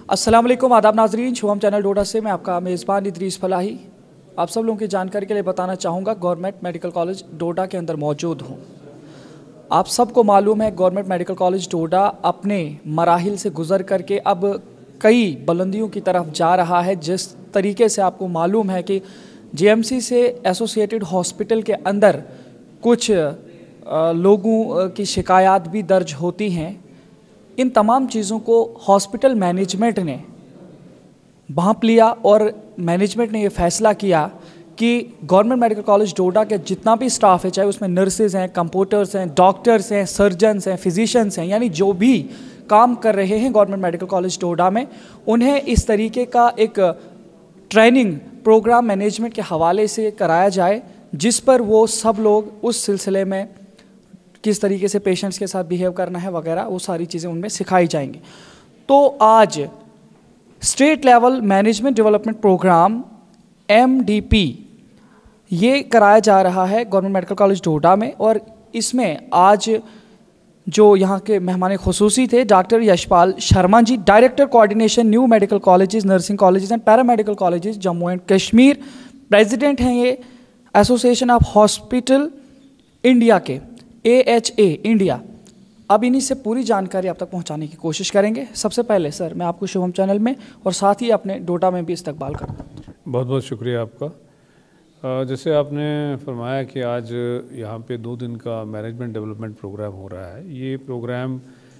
अस्सलाम वालेकुम, आदाब नाजरीन। शुभम चैनल डोडा से मैं आपका मेज़बान इदरीस फलाही आप सब लोगों की जानकारी के लिए बताना चाहूँगा गवर्नमेंट मेडिकल कॉलेज डोडा के अंदर मौजूद हूँ। आप सबको मालूम है गवर्नमेंट मेडिकल कॉलेज डोडा अपने मराहिल से गुज़र करके अब कई बुलंदियों की तरफ जा रहा है। जिस तरीके से आपको मालूम है कि जेएमसी से एसोसिएटेड हॉस्पिटल के अंदर कुछ लोगों की शिकायत भी दर्ज होती हैं। इन तमाम चीज़ों को हॉस्पिटल मैनेजमेंट ने भांप लिया और मैनेजमेंट ने ये फैसला किया कि गवर्नमेंट मेडिकल कॉलेज डोडा के जितना भी स्टाफ है, चाहे उसमें नर्सेज हैं, कंपाउंडर्स हैं, डॉक्टर्स हैं, सर्जन्स हैं, फिजिशियंस हैं, यानी जो भी काम कर रहे हैं गवर्नमेंट मेडिकल कॉलेज डोडा में, उन्हें इस तरीके का एक ट्रेनिंग प्रोग्राम मैनेजमेंट के हवाले से कराया जाए जिस पर वो सब लोग उस सिलसिले में किस तरीके से पेशेंट्स के साथ बिहेव करना है वगैरह वो सारी चीज़ें उनमें सिखाई जाएंगी। तो आज state level management development program MDP ये कराया जा रहा है गवर्नमेंट मेडिकल कॉलेज डोडा में। और इसमें आज जो यहाँ के मेहमान खुसूसी थे doctor Yashpal Sharma ji, director coordination new medical colleges, nursing colleges and paramedical colleges Jammu and Kashmir, president हैं ये एसोसिएशन ऑफ हॉस्पिटल इंडिया के, AHA इंडिया। अब इन्हीं से पूरी जानकारी आप तक पहुंचाने की कोशिश करेंगे। सबसे पहले सर मैं आपको शुभम चैनल में और साथ ही अपने डोडा में भी इस्तकबाल करता हूँ। बहुत बहुत शुक्रिया आपका। जैसे आपने फरमाया कि आज यहाँ पे 2 दिन का मैनेजमेंट डेवलपमेंट प्रोग्राम हो रहा है। ये प्रोग्राम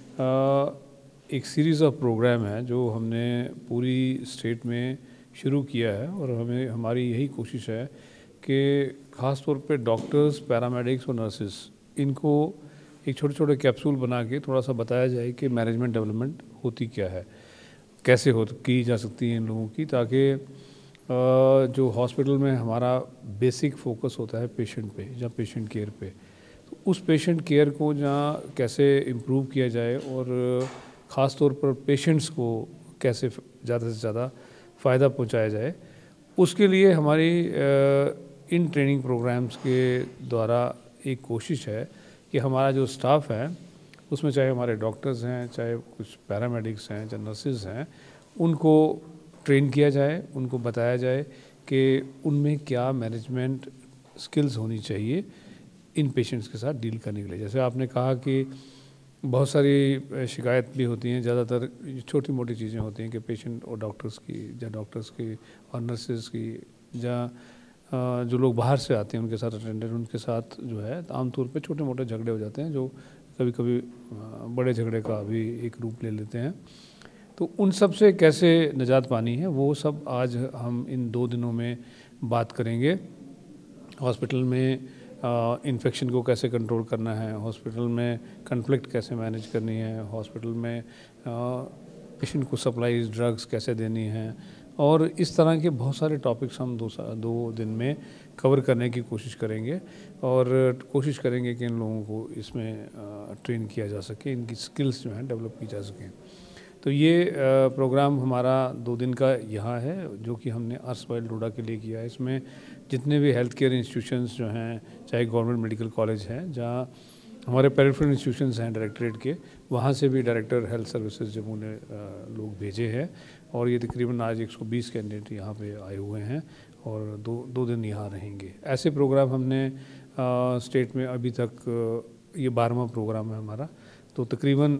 एक सीरीज़ ऑफ प्रोग्राम है जो हमने पूरी स्टेट में शुरू किया है और हमारी यही कोशिश है कि ख़ास तौर पे डॉक्टर्स, पैरामेडिक्स और नर्सेस इनको एक छोटे छोटे कैप्सूल बना के थोड़ा सा बताया जाए कि मैनेजमेंट डेवलपमेंट होती क्या है, कैसे की जा सकती है इन लोगों की, ताकि जो हॉस्पिटल में हमारा बेसिक फोकस होता है पेशेंट पे या पेशेंट केयर पे, तो उस पेशेंट केयर को जहाँ कैसे इम्प्रूव किया जाए और ख़ास तौर पर पेशेंट्स को कैसे ज़्यादा से ज़्यादा फ़ायदा पहुँचाया जाए, उसके लिए हमारी इन ट्रेनिंग प्रोग्राम्स के द्वारा एक कोशिश है कि हमारा जो स्टाफ है उसमें चाहे हमारे डॉक्टर्स हैं, चाहे कुछ पैरामेडिक्स हैं, चाहे नर्सेज हैं, उनको ट्रेन किया जाए, उनको बताया जाए कि उनमें क्या मैनेजमेंट स्किल्स होनी चाहिए इन पेशेंट्स के साथ डील करने के लिए। जैसे आपने कहा कि बहुत सारी शिकायत भी होती हैं, ज़्यादातर छोटी मोटी चीज़ें होती हैं कि पेशेंट और डॉक्टर्स की या डॉक्टर्स की और नर्सेज की या जो लोग बाहर से आते हैं उनके साथ अटेंडेंट, उनके साथ जो है आमतौर पे छोटे मोटे झगड़े हो जाते हैं जो कभी कभी बड़े झगड़े का भी एक रूप ले लेते हैं। तो उन सब से कैसे निजात पानी है वो सब आज हम इन 2 दिनों में बात करेंगे। हॉस्पिटल में इन्फेक्शन को कैसे कंट्रोल करना है, हॉस्पिटल में कन्फ्लिक्ट कैसे मैनेज करनी है, हॉस्पिटल में पेशेंट को सप्लाईज ड्रग्स कैसे देनी है, और इस तरह के बहुत सारे टॉपिक्स हम 2 दिन में कवर करने की कोशिश करेंगे और कोशिश करेंगे कि इन लोगों को इसमें ट्रेन किया जा सके, इनकी स्किल्स जो हैं डेवलप की जा सकें। तो ये प्रोग्राम हमारा 2 दिन का यहाँ है जो कि हमने अर्सवाइल डोडा के लिए किया है। इसमें जितने भी हेल्थ केयर इंस्टीट्यूशंस जो हैं, चाहे गवर्नमेंट मेडिकल कॉलेज हैं, जहाँ हमारे पेरिफेरल इंस्टीट्यूशंस हैं डायरेक्टरेट के, वहाँ से भी डायरेक्टर हेल्थ सर्विसेज जम्मू ने लोग भेजे हैं और ये तकरीबन आज 120 कैंडिडेट यहाँ पे आए हुए हैं और 2 दिन यहाँ रहेंगे। ऐसे प्रोग्राम हमने स्टेट में अभी तक ये 12वां प्रोग्राम है हमारा। तो तकरीबन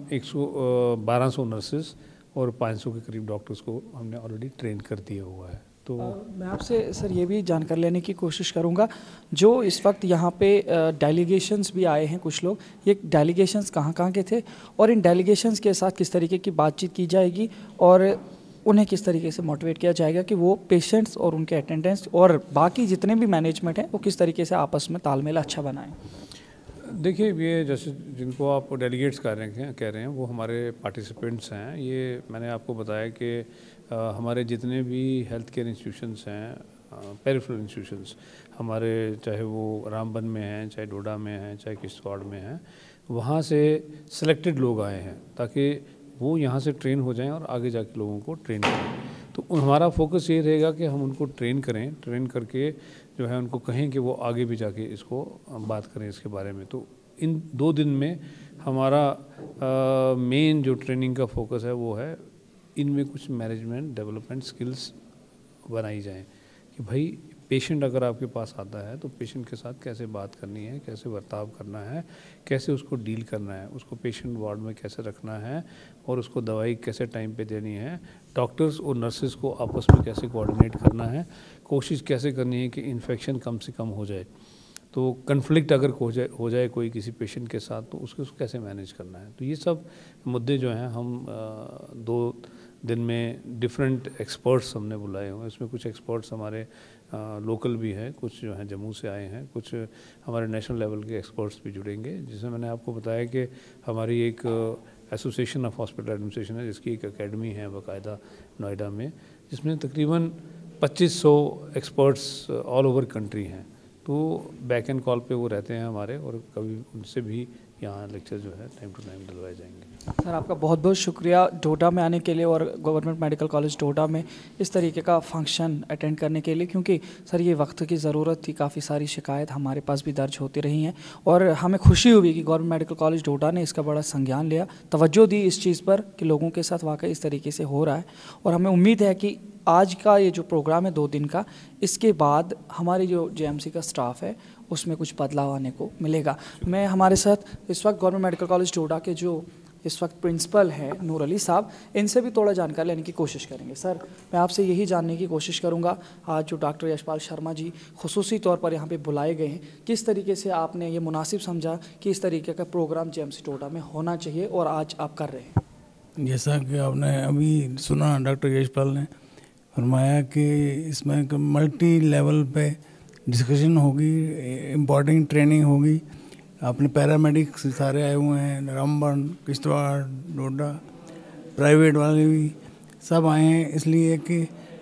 1200 नर्सेस और 500 के करीब डॉक्टर्स को हमने ऑलरेडी ट्रेन कर दिया हुआ है। तो मैं आपसे सर ये भी जानकर लेने की कोशिश करूंगा, जो इस वक्त यहाँ पे डेलीगेशंस भी आए हैं कुछ लोग, ये डेलीगेशंस कहाँ के थे और इन डेलीगेशंस के साथ किस तरीके की बातचीत की जाएगी और उन्हें किस तरीके से मोटिवेट किया जाएगा कि वो पेशेंट्स और उनके अटेंडेंट्स और बाकी जितने भी मैनेजमेंट हैं वो किस तरीके से आपस में तालमेल अच्छा बनाएं। देखिए, ये जैसे जिनको आप डेलीगेट्स कह रहे हैं वो हमारे पार्टिसिपेंट्स हैं। ये मैंने आपको बताया कि हमारे जितने भी हेल्थ केयर इंस्टीट्यूशंस हैं, पेरिफेरल इंस्टीट्यूशंस हमारे, चाहे वो रामबन में हैं, चाहे डोडा में हैं, चाहे किश्तवाड़ में हैं, वहाँ से सिलेक्टेड लोग आए हैं ताकि वो यहाँ से ट्रेन हो जाएं और आगे जाके लोगों को ट्रेन करें। तो हमारा फोकस ये रहेगा कि हम उनको ट्रेन करें, ट्रेन करके जो है उनको कहें कि वो आगे भी जाके इसको बात करें इसके बारे में। तो इन 2 दिन में हमारा मेन जो ट्रेनिंग का फोकस है वो है इनमें कुछ मैनेजमेंट डेवलपमेंट स्किल्स बनाई जाएं कि भाई पेशेंट अगर आपके पास आता है तो पेशेंट के साथ कैसे बात करनी है, कैसे बर्ताव करना है, कैसे उसको डील करना है, उसको पेशेंट वार्ड में कैसे रखना है और उसको दवाई कैसे टाइम पे देनी है, डॉक्टर्स और नर्सेज को आपस में कैसे कोऑर्डिनेट करना है, कोशिश कैसे करनी है कि इन्फेक्शन कम से कम हो जाए। तो कन्फ्लिक्ट अगर हो जाए कोई किसी पेशेंट के साथ तो उसको कैसे मैनेज करना है। तो ये सब मुद्दे जो हैं हम 2 दिन में डिफरेंट एक्सपर्ट्स हमने बुलाए हुए हैं। इसमें कुछ एक्सपर्ट्स हमारे लोकल भी हैं, कुछ जो हैं जम्मू से आए हैं, कुछ हमारे नेशनल लेवल के एक्सपर्ट्स भी जुड़ेंगे। जिसमें मैंने आपको बताया कि हमारी एक एसोसिएशन ऑफ हॉस्पिटल एडमिनिस्ट्रेशन है जिसकी एक एकेडमी है बाकायदा नोएडा में, जिसमें तकरीबन 2500 एक्सपर्ट्स ऑल ओवर कंट्री हैं। तो बैक एंड कॉल पे वो रहते हैं हमारे, और कभी उनसे भी यहाँ लेक्चर जो है टाइम टू टाइम दिलवाए जाएंगे। सर आपका बहुत बहुत शुक्रिया डोडा में आने के लिए और गवर्नमेंट मेडिकल कॉलेज डोडा में इस तरीके का फंक्शन अटेंड करने के लिए, क्योंकि सर ये वक्त की ज़रूरत थी। काफ़ी सारी शिकायत हमारे पास भी दर्ज होती रही हैं और हमें खुशी हुई कि गवर्नमेंट मेडिकल कॉलेज डोडा ने इसका बड़ा संज्ञान लिया, तवज्जो दी इस चीज़ पर कि लोगों के साथ वाकई इस तरीके से हो रहा है। और हमें उम्मीद है कि आज का ये जो प्रोग्राम है 2 दिन का, इसके बाद हमारी जो जेएमसी का स्टाफ है उसमें कुछ बदलाव आने को मिलेगा। मैं हमारे साथ इस वक्त गवर्नमेंट मेडिकल कॉलेज डोडा के जो इस वक्त प्रिंसिपल हैं नूर अली साहब, इनसे भी थोड़ा जानकारी लेने की कोशिश करेंगे। सर मैं आपसे यही जानने की कोशिश करूंगा, आज जो डॉक्टर यशपाल शर्मा जी खुसूसी तौर पर यहाँ पे बुलाए गए हैं, किस तरीके से आपने ये मुनासिब समझा कि इस तरीके का प्रोग्राम जेएमसी डोडा में होना चाहिए और आज आप कर रहे हैं? जैसा कि आपने अभी सुना, डॉक्टर यशपाल ने फरमाया कि इसमें मल्टी लेवल पे डिस्कशन होगी, इम्पॉर्टेंट ट्रेनिंग होगी। अपने पैरामेडिक्स सारे आए हुए हैं, रामबन, किश्तवाड़, डोडा, प्राइवेट वाले भी सब आए हैं, इसलिए कि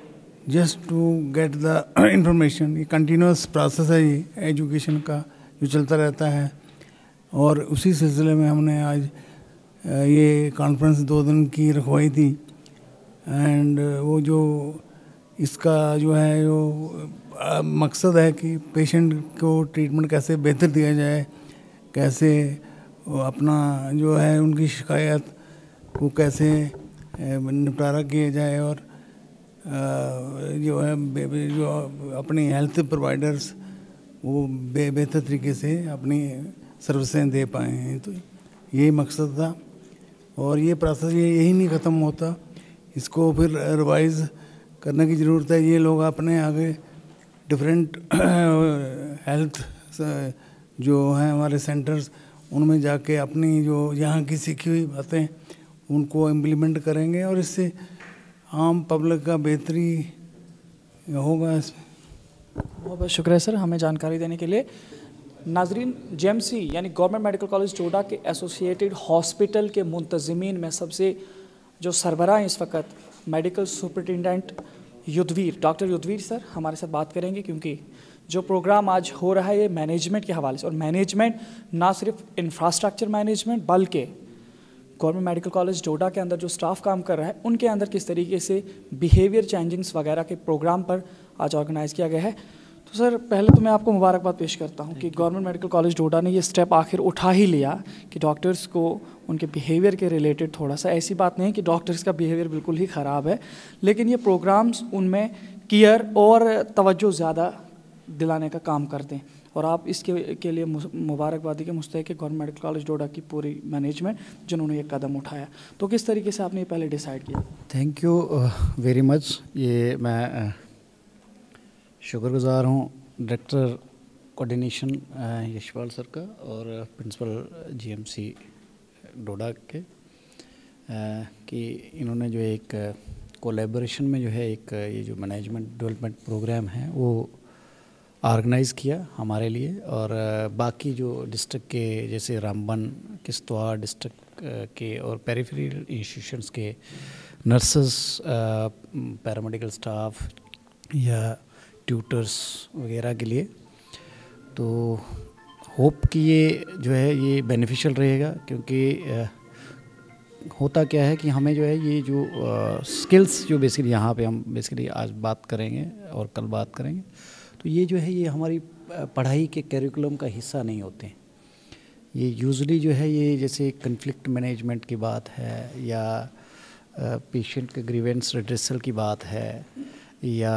just to get the information. ये कंटिन्यूस प्रोसेस है ये एजुकेशन का जो चलता रहता है, और उसी सिलसिले में हमने आज ये कॉन्फ्रेंस 2 दिन की रखवाई थी। एंड वो जो इसका जो है जो मकसद है कि पेशेंट को ट्रीटमेंट कैसे बेहतर दिया जाए, कैसे अपना जो है उनकी शिकायत को कैसे निपटारा किया जाए, और जो है जो अपनी हेल्थ प्रोवाइडर्स वो बेहतर तरीके से अपनी सर्विसें दे पाए हैं। तो यही मकसद था, और ये प्रोसेस यही नहीं ख़त्म होता, इसको फिर रिवाइज करने की ज़रूरत है। ये लोग अपने आगे डिफरेंट हेल्थ जो हैं हमारे सेंटर्स, उनमें जाके अपनी जो यहाँ की सीखी हुई बातें उनको इम्प्लीमेंट करेंगे, और इससे आम पब्लिक का बेहतरी होगा। इसमें बहुत बहुत शुक्रिया सर हमें जानकारी देने के लिए। नाजरीन, जेएमसी यानी गवर्नमेंट मेडिकल कॉलेज डोडा के एसोसिएटेड हॉस्पिटल के मुंतज़िमीन में सबसे जो सरबराह हैं इस वक्त medical superintendent Yudhvir, doctor Yudhvir sir हमारे साथ बात करेंगे, क्योंकि जो प्रोग्राम आज हो रहा है ये मैनेजमेंट के हवाले से, और मैनेजमेंट ना सिर्फ इंफ्रास्ट्रक्चर मैनेजमेंट बल्कि गवर्नमेंट मेडिकल कॉलेज डोडा के अंदर जो स्टाफ काम कर रहा है उनके अंदर किस तरीके से बिहेवियर चेंजिंग्स वगैरह के प्रोग्राम पर आज ऑर्गेनाइज़ किया गया है। तो सर पहले तो मैं आपको मुबारकबाद पेश करता हूँ कि गवर्नमेंट मेडिकल कॉलेज डोडा ने ये स्टेप आखिर उठा ही लिया कि डॉक्टर्स को उनके बिहेवियर के रिलेटेड थोड़ा सा, ऐसी बात नहीं है कि डॉक्टर्स का बिहेवियर बिल्कुल ही ख़राब है, लेकिन ये प्रोग्राम्स उनमें केयर और तवज्जो ज़्यादा दिलाने का काम करते हैं, और आप इसके के लिए मुबारकबादी के मुस्तहिक है गवर्नमेंट मेडिकल कॉलेज डोडा की पूरी मैनेजमेंट जिन्होंने ये कदम उठाया। तो किस तरीके से आपने ये पहले डिसाइड किया? Thank you very much. ये मैं शुक्रगुजार हूँ डायरेक्टर कोऑर्डिनेशन यशपाल सर का और प्रिंसिपल जीएमसी डोडा के कि इन्होंने जो एक कोलैबोरेशन में जो है एक ये जो मैनेजमेंट डेवलपमेंट प्रोग्राम है वो ऑर्गेनाइज़ किया हमारे लिए, और बाकी जो डिस्ट्रिक्ट के जैसे रामबन, किश्तवाड़ डिस्ट्रिक्ट के और पेरिफेरल इंस्टीट्यूशंस के नर्सेस, पैरामेडिकल स्टाफ या ट्यूटर्स वगैरह के लिए। तो होप कि ये जो है ये बेनिफिशियल रहेगा, क्योंकि होता क्या है कि हमें जो है ये जो स्किल्स जो बेसिकली यहाँ पे हम बेसिकली आज बात करेंगे और कल बात करेंगे, तो ये जो है ये हमारी पढ़ाई के करिकुलम का हिस्सा नहीं होते हैं। ये यूजुअली जो है ये जैसे कन्फ्लिक्ट मैनेजमेंट की बात है या पेशेंट के ग्रीवेंस रिड्रेसल की बात है या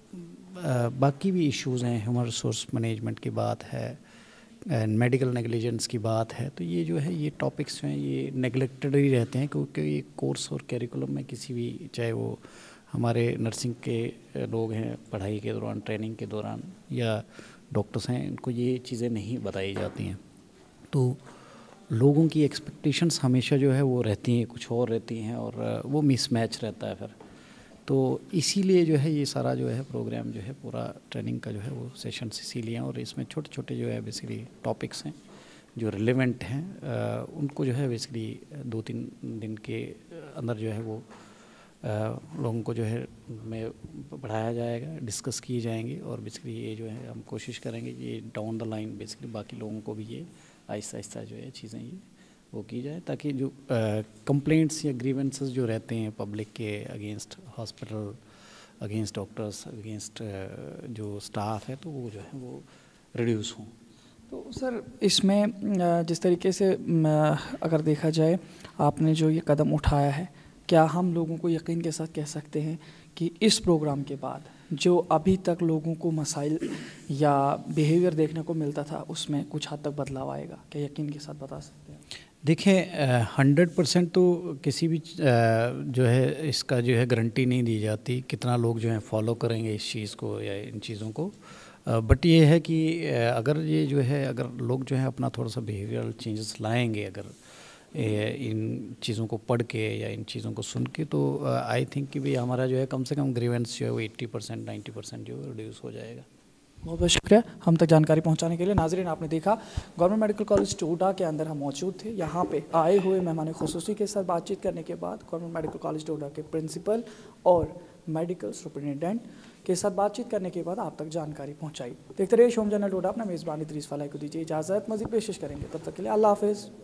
बाकी भी इश्यूज़ हैं, ह्यूमन रिसोर्स मैनेजमेंट की बात है, मेडिकल नेग्लिजेंस की बात है, तो ये जो है ये टॉपिक्स जो हैं ये नेगलेक्टेड ही रहते हैं, क्योंकि ये कोर्स और कैरिकुलम में किसी भी, चाहे वो हमारे नर्सिंग के लोग हैं पढ़ाई के दौरान, ट्रेनिंग के दौरान, या डॉक्टर्स हैं, इनको ये चीज़ें नहीं बताई जाती हैं। तो लोगों की एक्सपेक्टेशंस हमेशा जो है वो रहती हैं, कुछ और रहती हैं, और वो मिसमैच रहता है फिर। तो इसीलिए जो है ये सारा जो है प्रोग्राम जो है पूरा ट्रेनिंग का जो है वो सेशंस इसीलिए हैं, और इसमें छोटे छोटे जो है बेसिकली टॉपिक्स हैं जो रिलेवेंट हैं, उनको जो है बेसिकली 2-3 दिन के अंदर जो है वो लोगों को जो है में पढ़ाया जाएगा, डिस्कस किए जाएंगे, और बेसिकली ये जो है हम कोशिश करेंगे ये डाउन द लाइन बेसिकली बाकी लोगों को भी ये आहिस्ता आहिस्ता जो है चीज़ें ये वो की जाए, ताकि जो कंप्लेंट्स या ग्रीवेंसेस जो रहते हैं पब्लिक के against hospital, against doctors, against जो स्टाफ है, तो वो जो है वो रिड्यूस हों। तो सर इसमें जिस तरीके से अगर देखा जाए आपने जो ये कदम उठाया है, क्या हम लोगों को यकीन के साथ कह सकते हैं कि इस प्रोग्राम के बाद जो अभी तक लोगों को मसाइल या बिहेवियर देखने को मिलता था उसमें कुछ हद तक बदलाव आएगा? क्या यकीन के साथ बता सकते हैं? देखें 100% तो किसी भी जो है इसका जो है गारंटी नहीं दी जाती, कितना लोग जो है फॉलो करेंगे इस चीज़ को या इन चीज़ों को, बट ये है कि अगर ये जो है अगर लोग जो है अपना थोड़ा सा बिहेवियरल चेंजेस लाएंगे, अगर इन चीज़ों को पढ़ के या इन चीज़ों को सुन के, तो आई थिंक कि भी हमारा जो है कम से कम ग्रीवेंस जो है वो 80% 90% जो है रिड्यूस हो जाएगा। बहुत बहुत शुक्रिया हम तक जानकारी पहुंचाने के लिए। नाजरीन, आपने देखा गवर्नमेंट मेडिकल कॉलेज टोडा के अंदर हम मौजूद थे। यहाँ पे आए हुए मेहमान खुसूसी के साथ बातचीत करने के बाद गवर्नमेंट मेडिकल कॉलेज टोडा के प्रिंसिपल और मेडिकल सुपरिटेंडेंट के साथ बातचीत करने के बाद आप तक जानकारी पहुँचाई। देखते रहिए शोम चैनल टोडा। अपना मेज़बान इदरीस फलाही को दीजिए इजाज़त, मज़ीद पेश करेंगे, तब तक के लिए अल्लाह हाफ़िज़।